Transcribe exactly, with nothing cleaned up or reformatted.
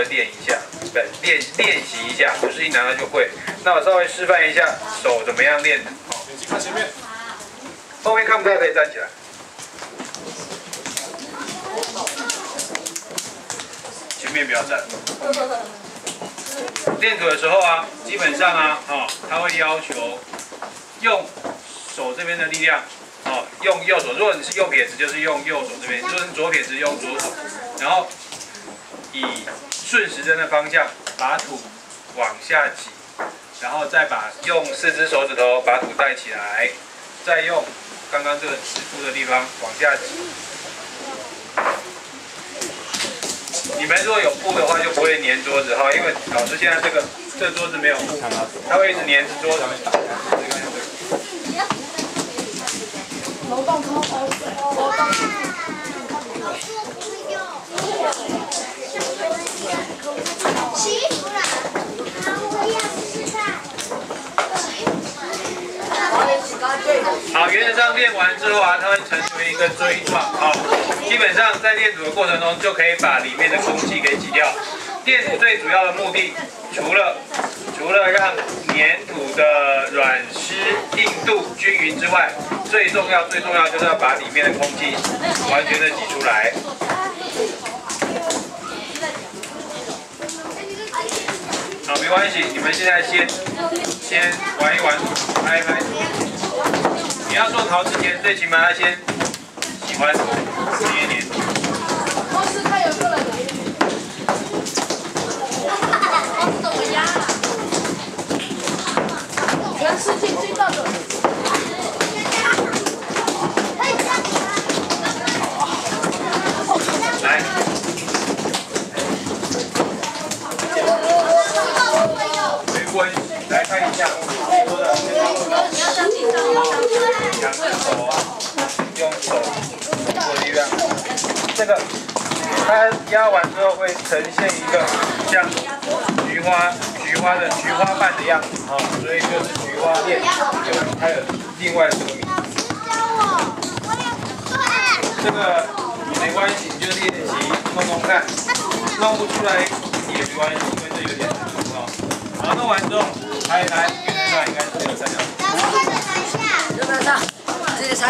练一下，对，练练习一下，不是一拿到就会。那我稍微示范一下手怎么样练的。好，眼睛看前面，后面看不到可以站起来。前面不要站。练腿的时候啊，基本上啊，哦，他会要求用手这边的力量。 哦，用右手，如果你是右撇子，就是用右手这边；如果是左撇子，用左手。然后以顺时针的方向把土往下挤，然后再把用四只手指头把土带起来，再用刚刚这个指腹的地方往下挤。你们如果有布的话，就不会粘桌子哈，因为老师现在这个这个桌子没有布，它会一直粘着桌子。 流动空流动。洗衣服啦！我要吃饭。 好，原则上练完之后啊，它会成为一个锥状。好，基本上在练土的过程中，就可以把里面的空气给挤掉。练土最主要的目的，除了除了让粘土的软湿硬度均匀之外，最重要最重要就是要把里面的空气完全的挤出来。好，没关系，你们现在先先玩一玩土，拍一拍土。你要做陶之前，最起码要先喜欢土，捏一捏。 公司他有个人。怎么样？全世界最大的。 来。没关系，来看一下我说的。两只手用手做力量，这个它压完之后会呈现一个像菊花、菊花的菊花瓣的样子啊，所以就是菊花叶，有它有另外这个名字。这个没关系，你就练习弄弄看，弄不出来也没关系，因为这有点难啊。好，弄完之后，来来，原则上应该是这个三角形。 原则上，这个三。